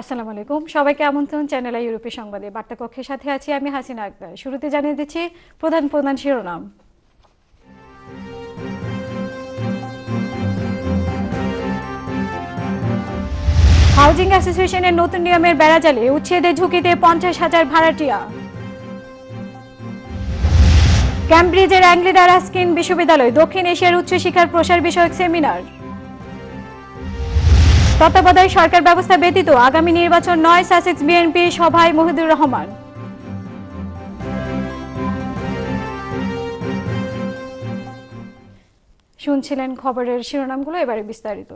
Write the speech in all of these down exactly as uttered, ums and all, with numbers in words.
আসসালামু আলাইকুম সবাইকে আমন্ত্রণ চ্যানেল আই ইউরোপের সংবাদে বার্তা কক্ষের সাথে আছি আমি হাসিনা আক্তার। শুরুতে জানিয়ে দিচ্ছি প্রধান প্রধান শিরোনাম। হাউজিং অ্যাসোসিয়েশনের নতুন নিয়মের বেড়াজালে উচ্ছেদের ঝুঁকিতে পঞ্চাশ হাজার ভাড়াটিয়া। ক্যামব্রিজের অ্যাংলিরা রাস্কিন বিশ্ববিদ্যালয় দক্ষিণ এশিয়ার উচ্চশিক্ষার প্রসার বিষয়ক সেমিনার। তত্ত্বাবধায়ক সরকার ব্যবস্থা ব্যতীত আগামী নির্বাচন নয় সাসেক্স বিএনপি সভায় মহিদুর রহমান। শুনছিলেন খবরের শিরোনামগুলো, এবারে বিস্তারিত।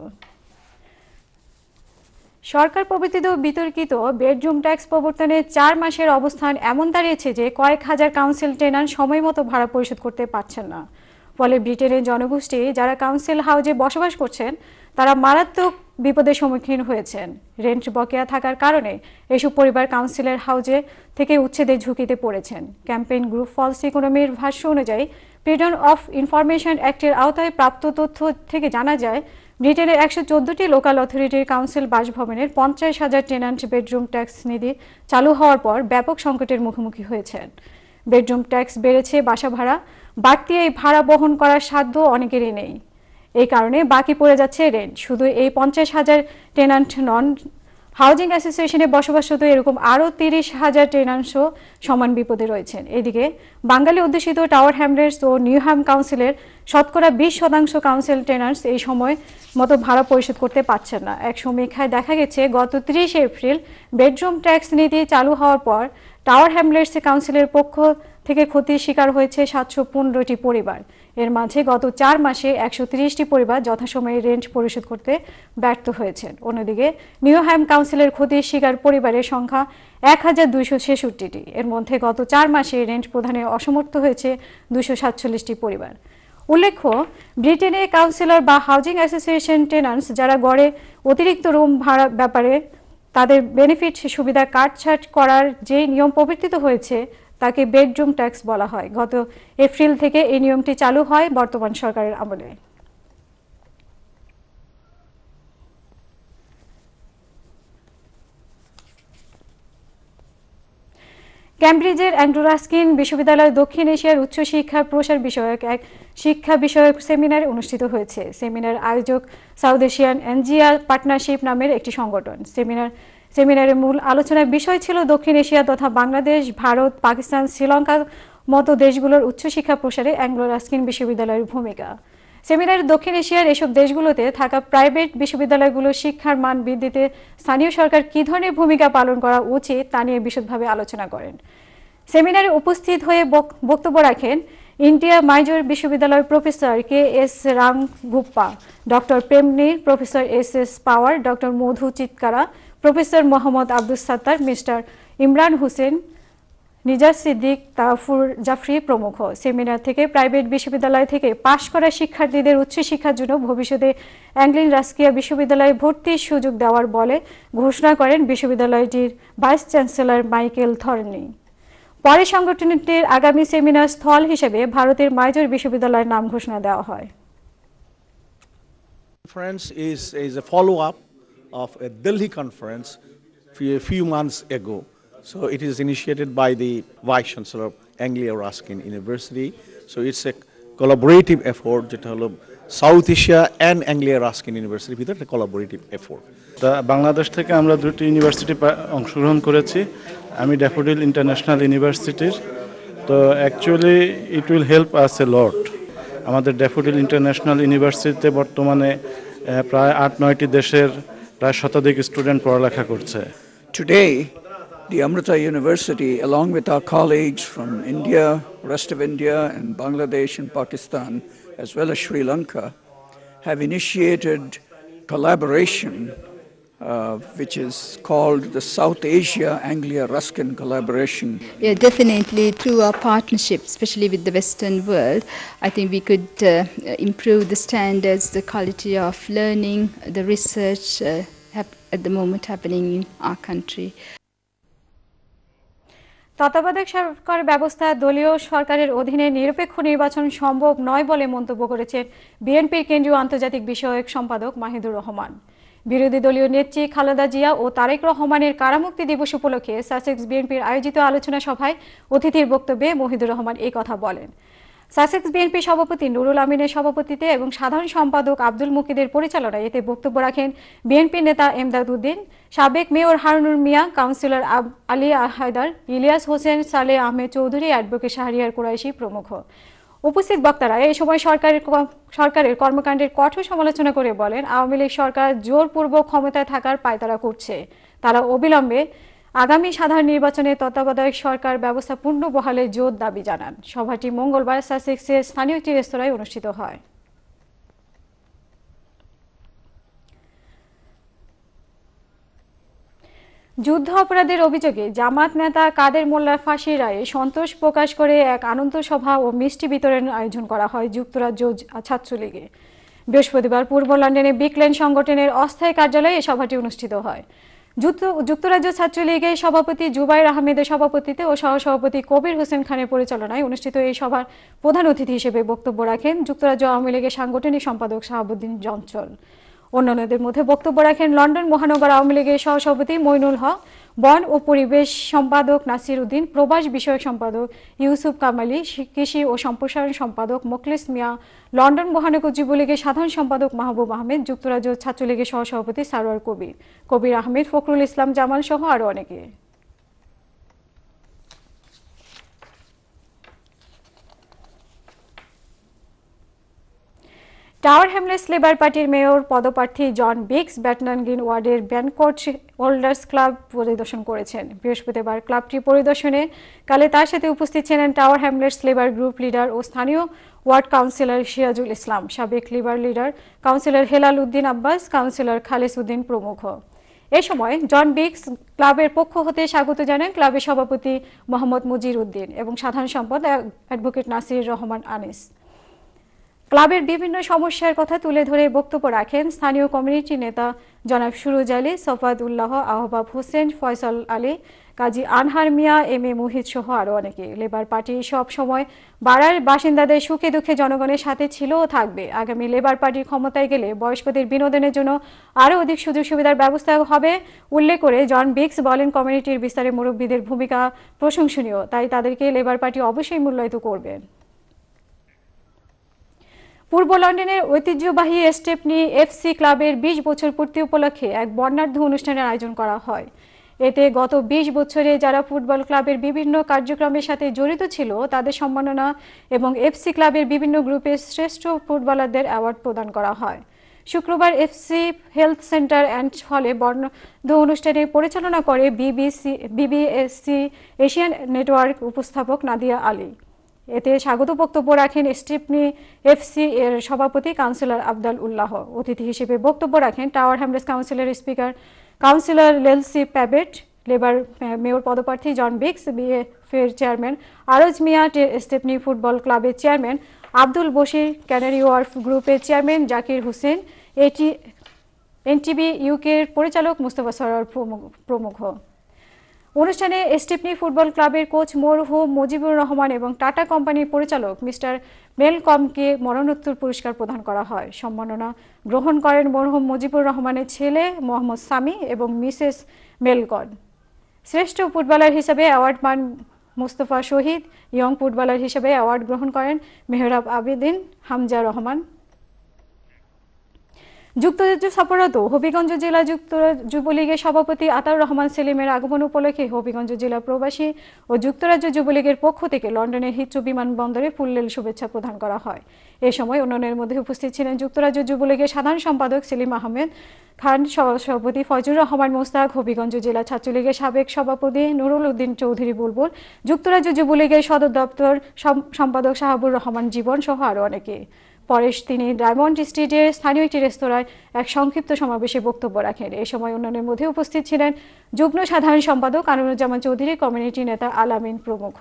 সরকার প্রবর্তিত বিতর্কিত বেডরুম ট্যাক্স প্রবর্তনে চার মাসের অবস্থান এমন দাঁড়িয়েছে যে কয়েক হাজার কাউন্সিল টেনান্ট সময় মতো ভাড়া পরিশোধ করতে পারছেন না। ফলে ব্রিটেনের জনগোষ্ঠী যারা কাউন্সিল হাউজে বসবাস করছেন তারা মারাত্মক বিপদের সম্মুখীন হয়েছেন। রেন্ট বকেয়া থাকার কারণে এসব পরিবার কাউন্সিলের হাউজে থেকে উচ্ছেদের ঝুঁকিতে পড়েছেন। ক্যাম্পেইন গ্রুপ ফলস ইকোনমির ভাষ্য অনুযায়ী ফ্রিডম অফ ইনফরমেশন অ্যাক্টের আওতায় প্রাপ্ত তথ্য থেকে জানা যায় ব্রিটেনের একশো চোদ্দটি লোকাল অথরিটির কাউন্সিল বাসভবনের পঞ্চাশ হাজার টেনান্ট বেডরুম ট্যাক্স নীতি চালু হওয়ার পর ব্যাপক সংকটের মুখোমুখি হয়েছেন। বেডরুম ট্যাক্স বেড়েছে, বাসা ভাড়া বাড়তি এই ভাড়া বহন করার সাধ্য অনেকেরই নেই। এই কারণে বাকি পড়ে যাচ্ছে রেন্ট। শুধু এই পঞ্চাশ হাজার টেনান্ট নন, হাউজিং অ্যাসোসিয়েশনে বসবাসরত এরকম আরও তিরিশ হাজার টেনান্টও সমান বিপদে রয়েছেন। এদিকে বাঙালি অধ্যুষিত টাওয়ার হ্যামলেটস ও নিউহ্যাম কাউন্সিলের শতকরা বিশ শতাংশ কাউন্সিল টেনান্টস এই সময় মতো ভাড়া পরিশোধ করতে পারছেন না। এক সমীক্ষায় দেখা গেছে গত ত্রিশে এপ্রিল বেডরুম ট্যাক্স নীতি চালু হওয়ার পর টাওয়ার হ্যামলেটস কাউন্সিলের পক্ষ থেকে ক্ষতির শিকার হয়েছে সাতশো পনেরোটি পরিবার। এর মাঝে গত চার মাসে একশো তিরিশটি পরিবার যথাসময়ে রেন্ট পরিশোধ করতে ব্যর্থ হয়েছেন। অন্যদিকে নিউহ্যাম কাউন্সিলের ক্ষতির শিকার পরিবারের সংখ্যা এক হাজার দুইশো ছেষট্টিটি। এর মধ্যে গত চার মাসে রেন্ট প্রদানে অসমর্থ হয়েছে দুইশো সাতচল্লিশটি পরিবার। উল্লেখ্য, ব্রিটেনে কাউন্সিলর বা হাউজিং অ্যাসোসিয়েশন টেনান্টস যারা গড়ে অতিরিক্ত রুম ভাড়া ব্যাপারে তাদের বেনিফিট সুবিধা কাটছাট করার যে নিয়ম প্রবর্তিত হয়েছে তাকে বেডরুম ট্যাক্স বলা হয়। গত এপ্রিল থেকে এই নিয়মটি চালু হয় বর্তমান সরকারের আমলে। ক্যামব্রিজের অ্যান্ড্রু রাস্কিন বিশ্ববিদ্যালয় দক্ষিণ এশিয়ার উচ্চশিক্ষা প্রসার বিষয়ক এক শিক্ষা বিষয়ক সেমিনার অনুষ্ঠিত হয়েছে। সেমিনার আয়োজক সাউথ এশিয়ান এনজিও পার্টনারশিপ নামের একটি সংগঠন। সেমিনার সেমিনারের মূল আলোচনার বিষয় ছিল দক্ষিণ এশিয়া তথা বাংলাদেশ, ভারত, পাকিস্তান, শ্রীলঙ্কার মতো দেশগুলোর উচ্চশিক্ষা প্রসারে অ্যাংলো রাস্কিন বিশ্ববিদ্যালয়ের ভূমিকা। সেমিনারে দক্ষিণ এশিয়ার এসব দেশগুলোতে থাকা প্রাইভেট বিশ্ববিদ্যালয়গুলোর শিক্ষার মান বৃদ্ধিতে স্থানীয় সরকার কী ধরনের ভূমিকা পালন করা উচিত তা নিয়ে বিশদভাবে আলোচনা করেন। সেমিনারে উপস্থিত হয়ে বক্তব্য রাখেন ইন্ডিয়া মাইজর বিশ্ববিদ্যালয়ের professor K S Ramguppa, doctor Premnir, professor S S Pawar, doctor Madhu Chitkara, professor Mohammad Abdus Sattar, mister Imran Hossain, Niaz Siddique, Tafur Jafri প্রমুখ। সেমিনার থেকে প্রাইভেট বিশ্ববিদ্যালয় থেকে পাশ করা শিক্ষার্থীদের উচ্চশিক্ষার জন্য ভবিষ্যতে অ্যাংলিন রাস্কিয়া বিশ্ববিদ্যালয়ে ভর্তির সুযোগ দেওয়ার বলে ঘোষণা করেন বিশ্ববিদ্যালয়টির ভাইস চ্যান্সেলর মাইকেল থর্নি। পরে সংগঠনটির আগামী সেমিনার স্থল হিসেবে ভারতের মাইজর বিশ্ববিদ্যালয়ের নাম ঘোষণা দেওয়া হয়। Conference is is a follow up of a Delhi conference a few months ago. So it is initiated by the Vice Chancellor of Anglia Ruskin University. So it's a collaborative effort যেটা হলো South Asia and Anglia Ruskin ইউনিভার্সিটির ভিতরে একটা collaborative effort. তা বাংলাদেশ থেকে আমরা দুটি university অংশগ্রহণ করেছি। আমি ড্যাফোডিল ইন্টারন্যাশনাল ইউনিভার্সিটির। তো actually it will help us a lot. আমাদের ড্যাফোডিল ইন্টারন্যাশনাল ইউনিভার্সিটিতে বর্তমানে প্রায় আট নয়টি দেশের প্রায় শতাধিক স্টুডেন্ট পড়ালেখা করছে। Today, the Amrita University, along with our colleagues from India, rest of India and Bangladesh and Pakistan, as well as Sri Lanka, have initiated collaboration uh, which is called the South Asia Anglia Ruskin Collaboration. Yeah, definitely through our partnership, especially with the Western world, I think we could uh, improve the standards, the quality of learning, the research uh, hap- at the moment happening in our country. তত্ত্বাবধায়ক সরকার ব্যবস্থা দলীয় সরকারের অধীনে নিরপেক্ষ নির্বাচন সম্ভব নয় বলে মন্তব্য করেছেন বিএনপির কেন্দ্রীয় আন্তর্জাতিক বিষয়ক সম্পাদক মাহিদুর রহমান। বিরোধী দলীয় নেত্রী খালেদা জিয়া ও তারেক রহমানের কারামুক্তি দিবস উপলক্ষে সাসেক্স বিএনপির আয়োজিত আলোচনা সভায় অতিথির বক্তব্যে মহিদুর রহমান এই কথা বলেন। সাসেক্স বিএনপি সভাপতি নুরুল আমিনের সভাপতিত্বে এবং সাধারণ সম্পাদক আব্দুল মুকিদের পরিচালনায় এতে বক্তব্য রাখেন বিএনপি নেতা এমদাদ উদ্দিন, সাবেক mayor Harunur Mia, councillor Ali Haider, Ilias Hossain, Saleh Ahmed Chowdhury, advocate Shahriar Qureshi প্রমুখ। উপস্থিত বক্তারা এই সময় সরকারের সরকারের কর্মকাণ্ডের কঠোর সমালোচনা করে বলেন, আওয়ামী লীগ সরকার জোরপূর্বক ক্ষমতায় থাকার পায়তারা করছে। তারা অবিলম্বে আগামী সাধারণ নির্বাচনে তত্ত্বাবধায়ক সরকার ব্যবস্থা পূর্ণ বহালে জোর দাবি জানান। সভাটি মঙ্গলবার সাসেক্সের স্থানীয় একটি রেস্তোরাঁয় অনুষ্ঠিত হয়। যুদ্ধ অপরাধের অভিযোগে জামাত নেতা কাদের মোল্লার ফাঁসির রায়ে সন্তোষ প্রকাশ করে এক আনন্দ সভা ও মিষ্টি বিতরণের আয়োজন করা হয় যুক্তরাজ্য ছাত্রলীগে। বৃহস্পতিবার পূর্ব লন্ডনে বিকলেন সংগঠনের অস্থায়ী কার্যালয়ে এই সভাটি অনুষ্ঠিত হয়। যুক্তরাজ্য ছাত্রলীগের সভাপতি জুবাইর আহমেদের সভাপতিত্বে ও সহসভাপতি কবির হোসেন খানের পরিচালনায় অনুষ্ঠিত এই সভার প্রধান অতিথি হিসেবে বক্তব্য রাখেন যুক্তরাজ্য আওয়ামী লীগের সাংগঠনিক সম্পাদক শাহাবুদ্দিন জঞ্চল। অন্যান্যদের মধ্যে বক্তব্য রাখেন লন্ডন মহানগর আওয়ামী লীগের সহসভাপতি মইনুল হক, বন ও পরিবেশ সম্পাদক নাসির উদ্দিন, প্রবাস বিষয়ক সম্পাদক ইউসুফ কামালি, কৃষি ও সম্প্রসারণ সম্পাদক মোখলেস মিয়া, লন্ডন মহানগর যুবলীগের সাধারণ সম্পাদক মাহবুব আহমেদ, যুক্তরাজ্য ছাত্রলীগের সহসভাপতি সারোয়ার কবির, কবির আহমেদ, ফখরুল ইসলাম জামাল সহ আরও অনেকে। টাওয়ার হ্যামলেটস লেবার পার্টির মেয়র পদপ্রার্থী জন বিগস ব্যাটনান গ্রিন ওয়ার্ডের ব্যানকোট হোল্ডার্স ক্লাব পরিদর্শন করেছেন। বৃহস্পতিবার ক্লাবটি পরিদর্শনে কালে তার সাথে উপস্থিত ছিলেন Tower Hamlets Labour group leader ও স্থানীয় ওয়ার্ড কাউন্সিলর সিরাজুল ইসলাম, সাবেক Labour leader councillor Helal Uddin Abbas, councillor Khales Uddin প্রমুখ। এ সময় জন বিগস ক্লাবের পক্ষ হতে স্বাগত জানান ক্লাবের সভাপতি মোহাম্মদ মুজির উদ্দিন এবং সাধারণ সম্পাদক অ্যাডভোকেট নাসির রহমান আনিস। ক্লাবের বিভিন্ন সমস্যার কথা তুলে ধরে বক্তব্য রাখেন স্থানীয় কমিউনিটি নেতা জনাব সুরুজ আলী, সফাদ উল্লাহ, আহবাব হোসেন, ফয়সাল আলী, কাজী আনহার মিয়া, এম এ মুহিত সহ আরও অনেকে। লেবার পার্টি সব সময় বাড়ার বাসিন্দাদের সুখে দুঃখে জনগণের সাথে ছিল ও থাকবে। আগামী লেবার পার্টির ক্ষমতায় গেলে বয়স্কদের বিনোদনের জন্য আরও অধিক সুযোগ সুবিধার ব্যবস্থা হবে উল্লেখ করে জন বিগস বলেন, কমিউনিটির বিস্তারে মুরব্বীদের ভূমিকা প্রশংসনীয়, তাই তাদেরকে লেবার পার্টি অবশ্যই মূল্যায়িত করবে। পূর্ব লন্ডনের ঐতিহ্যবাহী স্টেপনি এফসি ক্লাবের বিশ বছর পূর্তি উপলক্ষে এক বর্ণাঢ্য অনুষ্ঠানের আয়োজন করা হয়। এতে গত বিশ বছরে যারা ফুটবল ক্লাবের বিভিন্ন কার্যক্রমের সাথে জড়িত ছিল তাদের সম্মাননা এবং এফসি ক্লাবের বিভিন্ন গ্রুপের শ্রেষ্ঠ ফুটবলারদের অ্যাওয়ার্ড প্রদান করা হয়। শুক্রবার এফসি হেলথ সেন্টার অ্যান্ড হলে বর্ণাঢ্য অনুষ্ঠানে পরিচালনা করে বিবিসি বিবিএসসি এশিয়ান নেটওয়ার্ক উপস্থাপক নাদিয়া আলী। এতে স্বাগত বক্তব্য রাখেন স্টিপনি এফসি এর সভাপতি কাউন্সিলর আবদাল উল্লাহ। অতিথি হিসেবে বক্তব্য রাখেন টাওয়ার হ্যামলেটস কাউন্সিলের speaker councillor Lesley Pavitt, Labour mayor পদপ্রার্থী জন বিগস, বিএফের chairman Araj Mia, Stepney football ক্লাবের chairman Abdul Bashir, Canary Wharf গ্রুপের চেয়ারম্যান জাকির হোসেন, এটি এনটিবি ইউকের পরিচালক মুস্তফা সরোয়ার প্রমুখ। অনুষ্ঠানে স্টিপনি ফুটবল ক্লাবের কোচ মরহুম মুজিবুর রহমান এবং টাটা কোম্পানির পরিচালক মিস্টার মেলকমকে মরণোত্তর পুরস্কার প্রদান করা হয়। সম্মাননা গ্রহণ করেন মরহুম মুজিবুর রহমানের ছেলে মোহাম্মদ সামি এবং মিসেস মেলকন। শ্রেষ্ঠ ফুটবলার হিসেবে অ্যাওয়ার্ড পান মুস্তফা শহীদ। ইয়ং ফুটবলার হিসেবে অ্যাওয়ার্ড গ্রহণ করেন মেহরাব আবেদিন, হামজা রহমান। যুক্তরাজ্য সফররত হবিগঞ্জ জেলা যুবলীগের সভাপতি আতাউর রহমান সেলিমের আগমন উপলক্ষে হবিগঞ্জ জেলা প্রবাসী ও যুক্তরাজ্য যুবলীগের পক্ষ থেকে লন্ডনের হিথ্রো বিমানবন্দরে ফুললেল শুভেচ্ছা প্রদান করা হয়। এ সময় অন্যান্যের মধ্যে উপস্থিত ছিলেন যুক্তরাজ্য যুবলীগের সাধারণ সম্পাদক সেলিম আহমেদ খান, সভাপতি ফয়জুর রহমান মোস্তাক, হবিগঞ্জ জেলা ছাত্রলীগের সাবেক সভাপতি নুরুল উদ্দিন চৌধুরী বুলবুল, যুক্তরাজ্য যুবলীগের সদর দপ্তর সম্পাদক শাহাবুর রহমান জীবন সহ আরও অনেকে। পরে তিনি ডায়মন্ড স্ট্রিটের স্থানীয় একটি রেস্তোরাঁয় এক সংক্ষিপ্ত সমাবেশে বক্তব্য রাখেন। এই সময় অন্যান্যের মধ্যে উপস্থিত ছিলেন যুগ্ম সাধারণ সম্পাদক আনোয়ারুজ্জামান চৌধুরী, কমিউনিটি নেতা আলামিন প্রমুখ।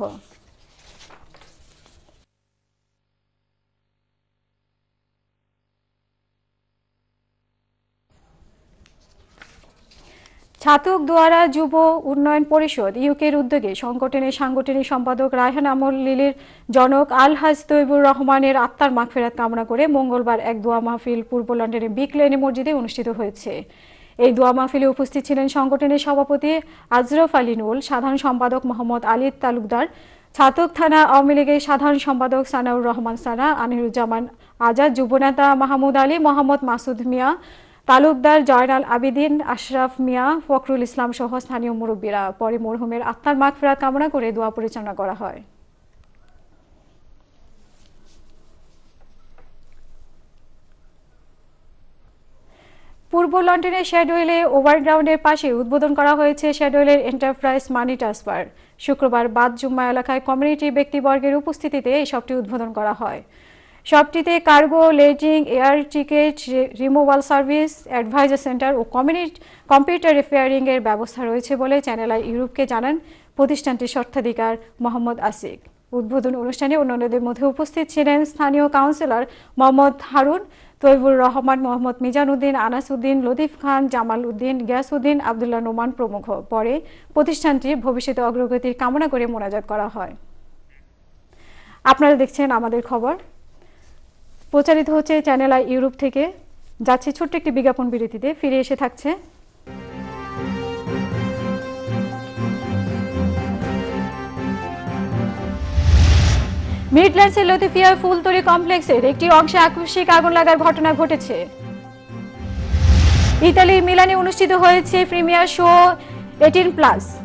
ছাতক দুয়ারা যুব উন্নয়ন পরিষদ ইউকের উদ্যোগে সংগঠনের সাংগঠনিক সম্পাদক রায়হান আমল লিলির জনক আলহাজ তৈবুর রহমানের আত্মার মাগফিরাত কামনা করে মঙ্গলবার এক দোয়া মাহফিল পূর্ব লন্ডনের বিগ লেনে মসজিদে অনুষ্ঠিত হয়েছে। এই দোয়া মাহফিলে উপস্থিত ছিলেন সংগঠনের সভাপতি আজরফ আলী নুল, সাধারণ সম্পাদক মোহাম্মদ আলী তালুকদার, ছাতক থানা আওয়ামী লীগের সাধারণ সম্পাদক সানাউর রহমান সানা, আনিরুজ্জামান আজাদ, যুবনেতা মাহমুদ আলী, মোহাম্মদ মাসুদ মিয়া, তালুকদার জয়নাল আবিদিন, আশরাফ মিয়া, ফখরুল ইসলাম সহ স্থানীয় মুরব্বীরা। পরে মরহুমের আত্মার মাগফিরাত কামনা করে দোয়া পরিচালনা করা হয়। পূর্ব লন্ডনের শ্যাডোয়েলে ওভারগ্রাউন্ডের পাশে উদ্বোধন করা হয়েছে শ্যাডোয়েলের এন্টারপ্রাইজ মানি ট্রান্সফার। শুক্রবার বাদ জুম্মা এলাকায় কমিউনিটি ব্যক্তিবর্গের উপস্থিতিতে এই শপটি উদ্বোধন করা হয়। শপটিতে কার্গো, লেজিং, air ticket, removal service, adviser centre ও কম্পিউটার রিপেয়ারিং এর ব্যবস্থা রয়েছে বলে চ্যানেল আই ইউরোপকে জানান প্রতিষ্ঠানটির স্বত্বাধিকার মোহাম্মদ আসিক। উদ্বোধন অনুষ্ঠানে অন্যান্যদের মধ্যে উপস্থিত ছিলেন স্থানীয় কাউন্সিলর মোহাম্মদ হারুন, তৈবুর রহমান, মোহাম্মদ মিজান উদ্দিন, আনাস উদ্দিন, লতিফ খান, জামাল উদ্দিন, গিয়াস উদ্দিন, আবদুল্লাহ নোমান প্রমুখ। পরে প্রতিষ্ঠানটির ভবিষ্যতে অগ্রগতির কামনা করে মোনাজাত করা হয়। আপনারা দেখছেন আমাদের খবর, প্রচারিত হচ্ছে চ্যানেল আই ইউরোপ থেকে। যাচ্ছে ছোট্ট একটি বিজ্ঞাপন বিরতিতে, ফিরে এসে থাকছে মিডল্যান্ডসের লতিফিয়া ফুলতরি কমপ্লেক্সের একটি অংশে আকস্মিক আগুন লাগার ঘটনা ঘটেছে। ইতালির মিলানে অনুষ্ঠিত হয়েছে প্রিমিয়ার শো এইটিন প্লাস।